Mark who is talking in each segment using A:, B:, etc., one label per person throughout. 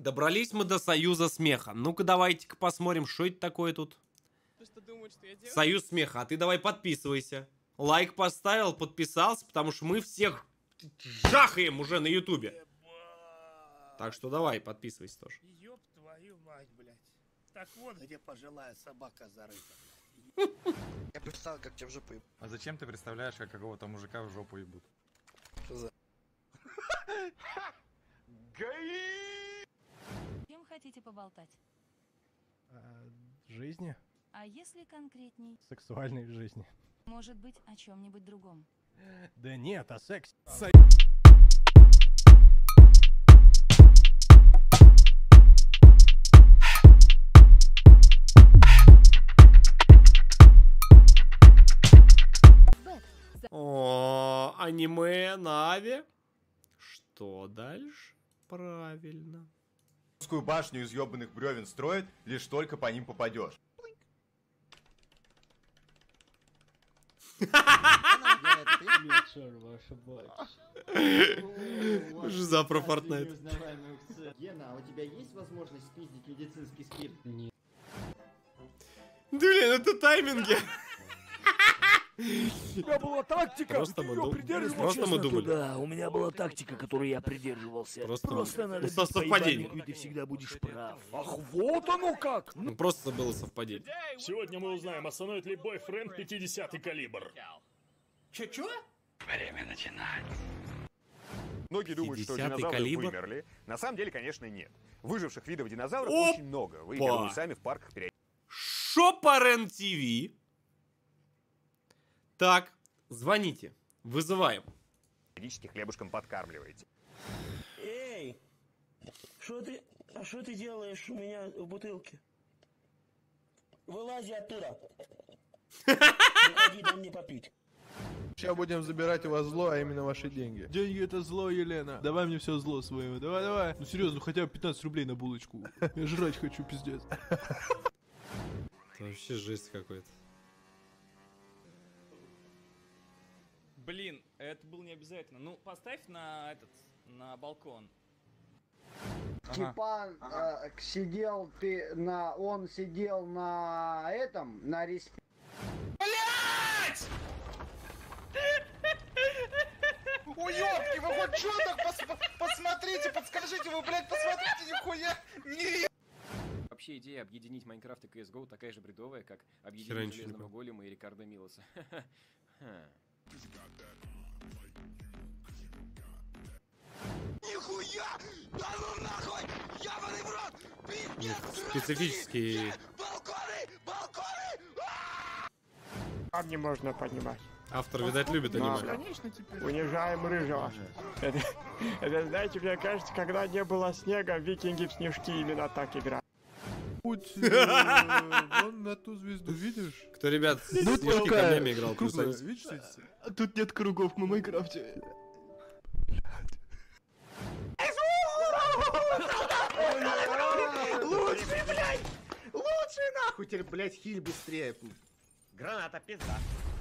A: добрались мы до Союза Смеха. Ну-ка, давайте-ка посмотрим, что это такое тут.
B: Что думают, что я делаю?
A: Союз Смеха, а ты давай подписывайся. Лайк поставил, подписался, потому что мы всех жахаем уже на Ютубе. Так что давай, подписывайся тоже.
C: Ёб твою мать, блядь. Так вот, где пожилая собака зарыта, блядь.
D: Я представил, как тебя в жопу ебут.
E: А зачем ты представляешь, как какого-то мужика в жопу ебут?
D: Что за...
F: Чем хотите поболтать?
G: Жизни?
F: А если конкретней?
G: Сексуальной жизни.
F: Может быть, о чем-нибудь другом?
G: Да нет, о сексе.
A: О, аниме Нави. Что дальше? Правильно.
H: Русскую башню из ёбаных бревен строят, лишь только по ним попадешь.
A: Жиза про Fortnite.
I: Гена, а у тебя есть возможность спиздить медицинский спирт? Нет.
A: Блин, это тайминги.
C: У меня была тактика,
A: Просто мы думали.
C: Да, у меня была тактика, которой я придерживался.
A: Просто
C: надо
A: со-
C: бить по
A: совпадение.
C: ебальнику, и ты всегда будешь прав. Ах, вот оно как!
A: Ну, просто было совпадение.
J: Сегодня мы узнаем, остановит ли бойфренд 50-й калибр.
C: Чё?
J: Время начинать.
H: Многие думают, что
A: 50-й
H: динозавры
A: калибр?
H: вымерли. На самом деле, конечно, нет. Выживших видов динозавров
A: Опа!
H: очень много. Вы их думаю, сами в парках
A: Шопарен ТВ. Так, звоните. Вызываем.
H: периодически хлебушком подкармливаете.
C: Эй! Что ты делаешь у меня в бутылке? Вылази оттуда. Приходи, дай мне попить.
K: Сейчас будем забирать у вас зло, а именно ваши деньги.
G: Деньги это зло, Елена. Давай мне все зло свое. Давай. Ну серьезно, хотя бы 15 рублей на булочку. Я жрать хочу, пиздец.
A: Это вообще жесть какой-то.
B: Блин, это было не обязательно. Ну, поставь на балкон.
I: Степан сидел он сидел на этом, на респе.
D: Уёбки, вы хоть чё так посмотрите, подскажите, вы, блядь, посмотрите, нихуя не...
L: Вообще идея объединить Майнкрафт и CSGO такая же бредовая, как
A: Хера
L: объединить
A: ничего не
L: Железного Голема и Рикардо Милоса.
D: Нихуя! Да ну нахуй! Ебаный в рот! Пиздец!
A: Специфический.
D: Балконы!
C: Как не можно понимать?
A: Автор, видать, любит аниме.
K: Конечно, теперь.
C: Унижаем рыжего. Это, знаете, мне кажется, когда не было снега, викинги в снежки именно так играли.
K: Путь вон на ту звезду, видишь?
A: Кто, ребят, с снежки камнями играл? Плюс
K: Круглая,
A: один.
K: видишь?
G: А тут нет кругов в Майнкрафте.
D: Лучший, блядь! Лучший нахуй! Теперь, блядь, хиль быстрее. Граната, пизда.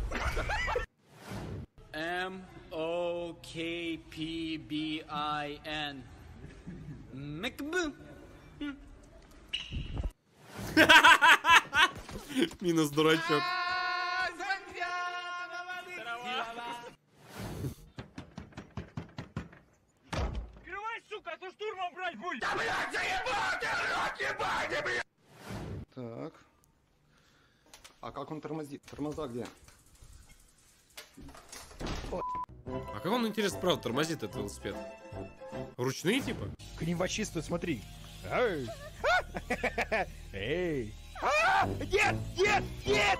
B: MOKPBIN. МКБ.
A: Минус дурачок.
C: Открывай, сука, а то штурмом брать будет!
D: Да, блядь, заебал, блядь!
I: Так. А как он тормозит? Тормоза где?
A: А как он, интересно, правда, тормозит этот велосипед? Ручные, типа?
G: К ним во чистую смотри. Эй!
C: Нет! Нет! Нет!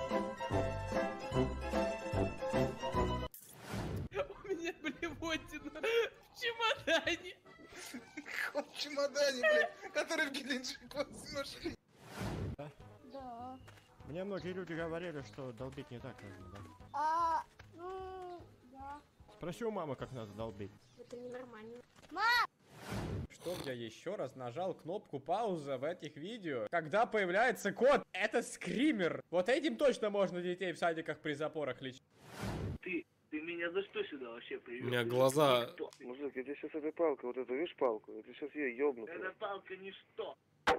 B: У меня блевотина в чемодане.
D: В чемодане, блядь, который в Геленджик нашли.
F: Да.
C: Мне многие люди говорили, что долбить не так нужно, да?
F: Да.
C: Спроси у мамы, как надо долбить.
F: Это ненормально.
B: Чтоб я еще раз нажал кнопку пауза в этих видео, когда появляется код. Это скример. Вот этим точно можно детей в садиках при запорах лечить.
C: Ты
M: меня за что сюда вообще привез?
A: У меня глаза...
N: Мужик, я тебе сейчас этой палкой, вот эту, видишь палку? Я тебе сейчас ее ёбну.
M: Эта палка ничто.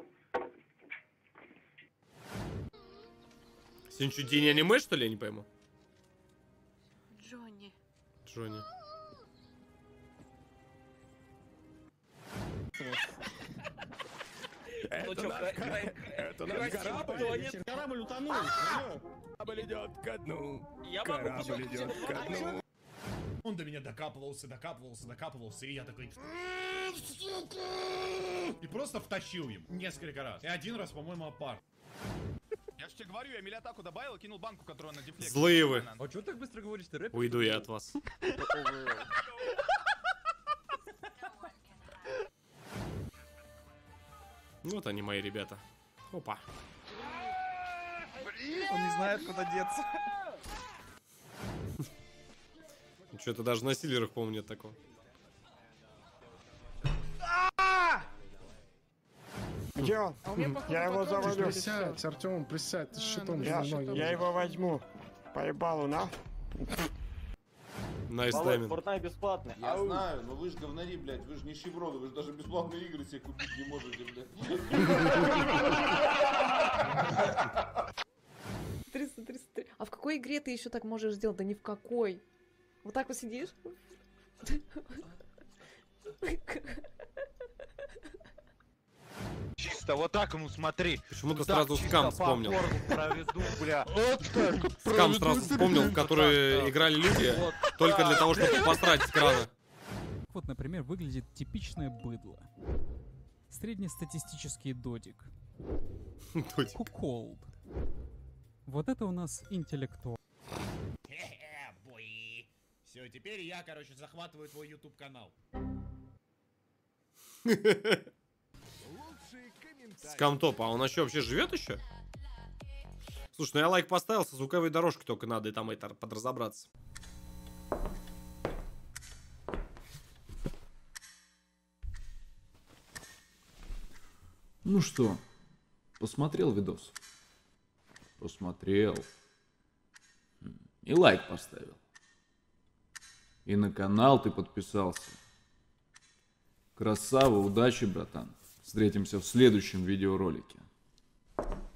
A: Сегодня что, день аниме, что ли, я не пойму?
F: Джонни.
A: Джонни.
C: Это наш корабль.
B: Корабль утонул.
C: Корабль идет ко дну.
B: Корабль
C: идет ко дну.
J: Он до меня докапывался, и я такой... И просто втащил им несколько раз. И один раз, по-моему, опар.
D: Я же тебе говорю, я милятаку добавил и кинул банку, которую на дефлекте.
A: Злые вы.
L: А чё так быстро говоришь, ты рэп?
A: Уйду я от вас. Вот они, мои ребята. Опа.
D: Он не знает, куда деться.
A: Что-то даже на силерах, по-моему, нет такого.
C: Где он? Я его завалю.
K: Присядь, Артем, присядь, ты с щитом.
C: Я его возьму. Поебалу, на.
A: Найс тайминг.
B: Fortnite бесплатный.
K: Я знаю, но вы же говнари, блядь, вы же нищеброды, вы же даже бесплатные игры себе купить не можете, блядь.
F: 333. А в какой игре ты еще так можешь сделать? Да ни в какой. Вот так вот сидишь?
D: Чисто вот так, ну смотри.
A: Почему-то сразу скам вспомнил.
D: Проведу, бля.
A: Скам сразу вспомнил, в который играли люди только для того, чтобы посрать с крана.
O: Вот, например, выглядит типичное быдло. Среднестатистический додик. Куколд. Вот это у нас интеллектуал.
J: Все, теперь я, короче, захватываю твой YouTube канал.
A: Скамтоп, а он еще вообще живет еще? Слушай, ну я лайк поставил, со звуковой дорожкой только надо и там это подразобраться.
P: Ну что, посмотрел видос? Посмотрел. И лайк поставил. И на канал ты подписался. Красава, удачи, братан. Встретимся в следующем видеоролике.